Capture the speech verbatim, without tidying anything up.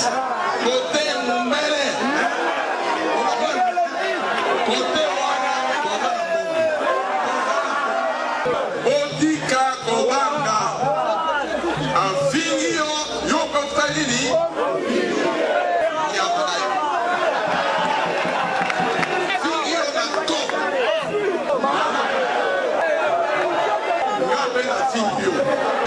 Côté Mbele. Côté Wana. Botika Kobanga. Afingio Yoko Talini. Fingio na top. Ngapela Fingio.